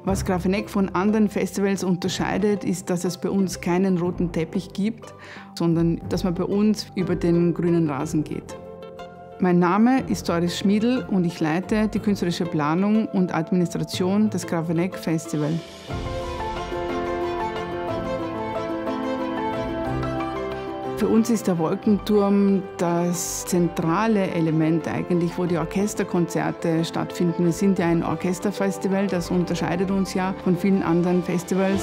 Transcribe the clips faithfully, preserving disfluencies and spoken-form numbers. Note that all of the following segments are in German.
Was Grafeneck von anderen Festivals unterscheidet, ist, dass es bei uns keinen roten Teppich gibt, sondern dass man bei uns über den grünen Rasen geht. Mein Name ist Doris Schmiedl und ich leite die künstlerische Planung und Administration des Grafeneck Festival. Für uns ist der Wolkenturm das zentrale Element eigentlich, wo die Orchesterkonzerte stattfinden. Wir sind ja ein Orchesterfestival, das unterscheidet uns ja von vielen anderen Festivals.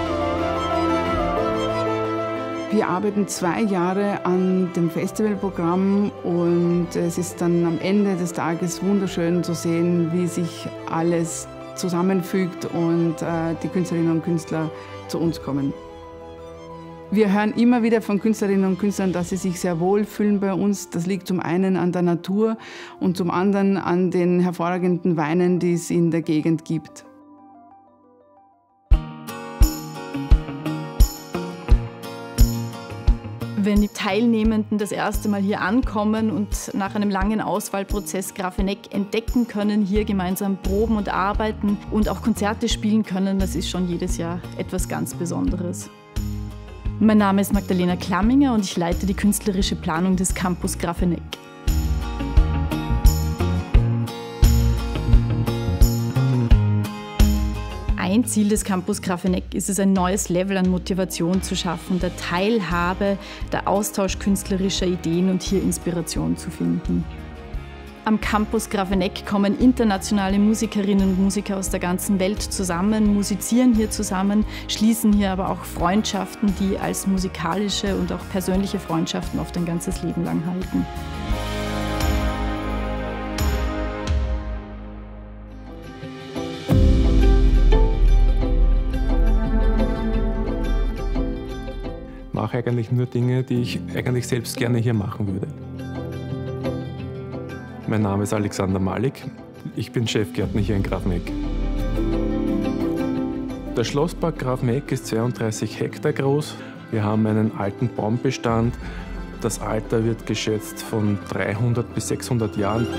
Wir arbeiten zwei Jahre an dem Festivalprogramm und es ist dann am Ende des Tages wunderschön zu sehen, wie sich alles zusammenfügt und äh, die Künstlerinnen und Künstler zu uns kommen. Wir hören immer wieder von Künstlerinnen und Künstlern, dass sie sich sehr wohl fühlen bei uns. Das liegt zum einen an der Natur und zum anderen an den hervorragenden Weinen, die es in der Gegend gibt. Wenn die Teilnehmenden das erste Mal hier ankommen und nach einem langen Auswahlprozess Grafeneck entdecken können, hier gemeinsam proben und arbeiten und auch Konzerte spielen können, das ist schon jedes Jahr etwas ganz Besonderes. Mein Name ist Magdalena Klamminger und ich leite die künstlerische Planung des Campus Grafeneck. Ein Ziel des Campus Grafeneck ist es, ein neues Level an Motivation zu schaffen, der Teilhabe, der Austausch künstlerischer Ideen und hier Inspiration zu finden. Am Campus Grafeneck kommen internationale Musikerinnen und Musiker aus der ganzen Welt zusammen, musizieren hier zusammen, schließen hier aber auch Freundschaften, die als musikalische und auch persönliche Freundschaften oft ein ganzes Leben lang halten. Ich mache eigentlich nur Dinge, die ich eigentlich selbst gerne hier machen würde. Mein Name ist Alexander Malik. Ich bin Chefgärtner hier in Grafeneck. Der Schlosspark Grafeneck ist zweiunddreißig Hektar groß. Wir haben einen alten Baumbestand. Das Alter wird geschätzt von dreihundert bis sechshundert Jahren.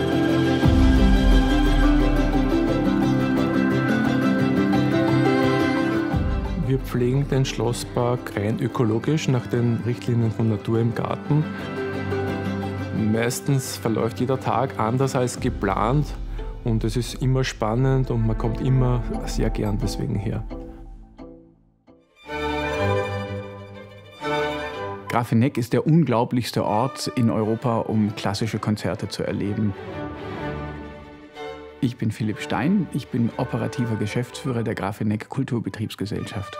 Wir pflegen den Schlosspark rein ökologisch nach den Richtlinien von Natur im Garten. Meistens verläuft jeder Tag anders als geplant und es ist immer spannend und man kommt immer sehr gern deswegen her. Grafeneck ist der unglaublichste Ort in Europa, um klassische Konzerte zu erleben. Ich bin Philipp Stein, ich bin operativer Geschäftsführer der Grafeneck Kulturbetriebsgesellschaft.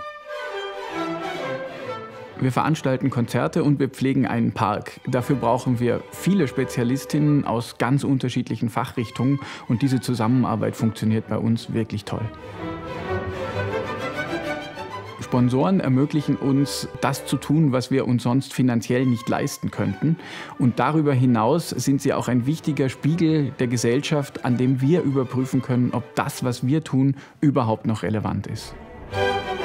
Wir veranstalten Konzerte und wir pflegen einen Park. Dafür brauchen wir viele Spezialistinnen aus ganz unterschiedlichen Fachrichtungen und diese Zusammenarbeit funktioniert bei uns wirklich toll. Sponsoren ermöglichen uns, das zu tun, was wir uns sonst finanziell nicht leisten könnten. Und darüber hinaus sind sie auch ein wichtiger Spiegel der Gesellschaft, an dem wir überprüfen können, ob das, was wir tun, überhaupt noch relevant ist.